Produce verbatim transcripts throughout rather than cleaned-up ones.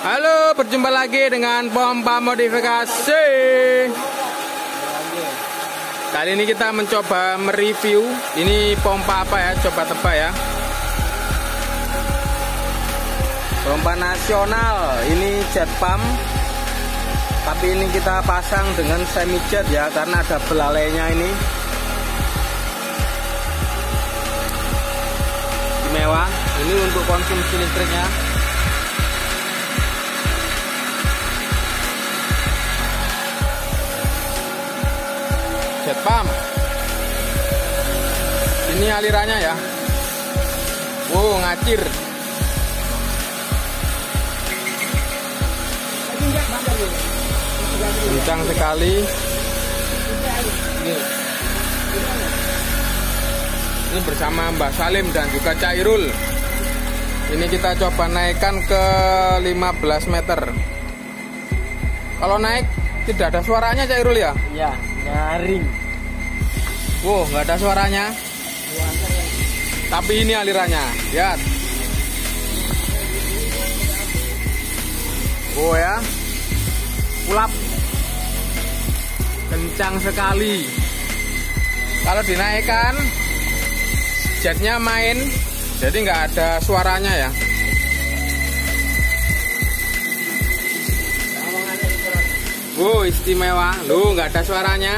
Halo, berjumpa lagi dengan pompa modifikasi. Kali ini kita mencoba mereview. Ini pompa apa ya? Coba tebak ya. Pompa nasional. Ini jet pump. Tapi ini kita pasang dengan semi jet ya, karena ada belalainya ini. Mewah. Ini untuk konsumsi listriknya. Jet pump. Ini alirannya ya. Wow, ngacir. Kencang sekali. Ini bersama Mbah Salim dan juga Cairul. Ini kita coba naikkan ke lima belas meter. Kalau naik tidak ada suaranya, Cairul ya? Iya, nyaring. Wow, nggak ada suaranya. Tapi ini alirannya, lihat. Oh ya, ulap, kencang sekali. Kalau dinaikkan, jetnya main, jadi nggak ada suaranya ya. Wow, istimewa. Loh, nggak ada suaranya.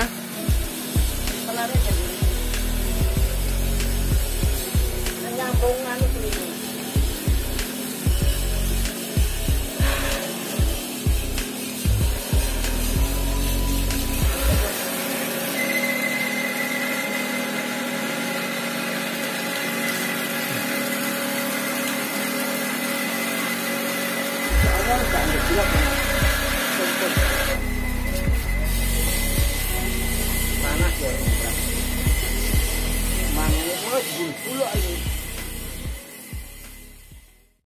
Panas ya. Mangnya terus bulu-bulu aja.